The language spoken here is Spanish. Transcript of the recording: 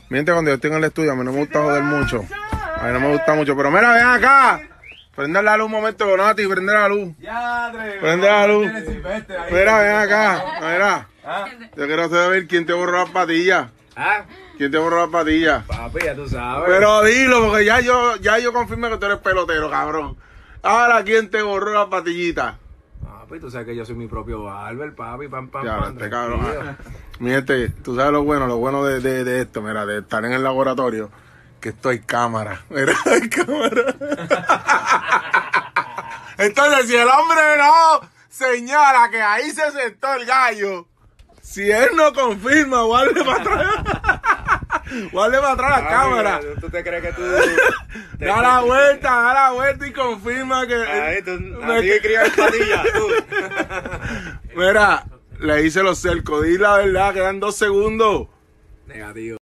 Miente cuando yo estoy en el estudio, a mí no me gusta joder mucho. A mí no me gusta mucho, pero mira, ven acá. Prende la luz un momento, Nati, prende la luz. Prende la luz. Mira, ven acá. Mira. Yo quiero saber quién te borró las patillas. ¿Quién te borró las patillas? Papi, ya tú sabes. Pero dilo, porque ya yo confirmé que tú eres pelotero, cabrón. Ahora, ¿quién te borró las patillitas? Papi, tú sabes que yo soy mi propio barber, papi, pam, Ya, pam. este cabrón. Mi gente, tú sabes lo bueno de esto, mira, de estar en el laboratorio, que esto hay cámara. Mira, hay cámara. Entonces, si el hombre no señala que ahí se sentó el gallo, si él no confirma, guarde para atrás. Guarde para atrás la cámara. ¿Tú te crees que tú...? Da la vuelta y confirma que... Ay, tú así criar patilla, tú. Mira, le hice los cercos, di la verdad, quedan 2 segundos. Negativo.